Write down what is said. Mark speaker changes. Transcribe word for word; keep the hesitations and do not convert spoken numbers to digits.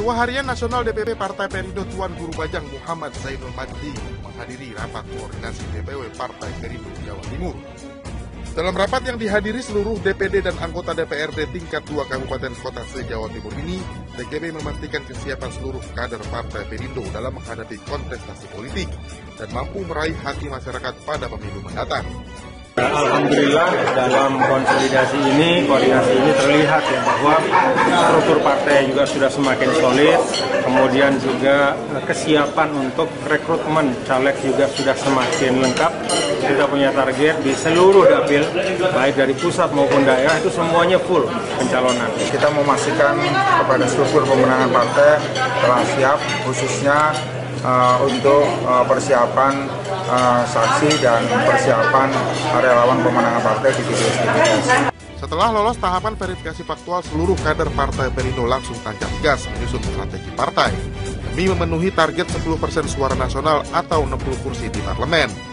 Speaker 1: Ketua Harian Nasional D P P Partai Perindo Tuan Guru Bajang Muhammad Zainul Majdi menghadiri rapat koordinasi D P W Partai Perindo Jawa Timur. Dalam rapat yang dihadiri seluruh D P D dan anggota D P R D tingkat dua kabupaten kota se-Jawa Timur ini, D G B memastikan kesiapan seluruh kader Partai Perindo dalam menghadapi kontestasi politik dan mampu meraih hati masyarakat pada pemilu mendatang.
Speaker 2: Alhamdulillah dalam konsolidasi ini, koordinasi ini terlihat ya bahwa struktur partai juga sudah semakin solid, kemudian juga kesiapan untuk rekrutmen caleg juga sudah semakin lengkap. Kita punya target di seluruh dapil, baik dari pusat maupun daerah, itu semuanya full pencalonan.
Speaker 3: Kita memastikan kepada struktur pemenangan partai telah siap, khususnya Uh, untuk uh, persiapan uh, saksi dan persiapan relawan pemenangan partai di T P S T P S.
Speaker 1: Setelah lolos tahapan verifikasi faktual, seluruh kader Partai Perindo langsung tancap gas menyusun strategi partai demi memenuhi target sepuluh persen suara nasional atau enam puluh kursi di parlemen.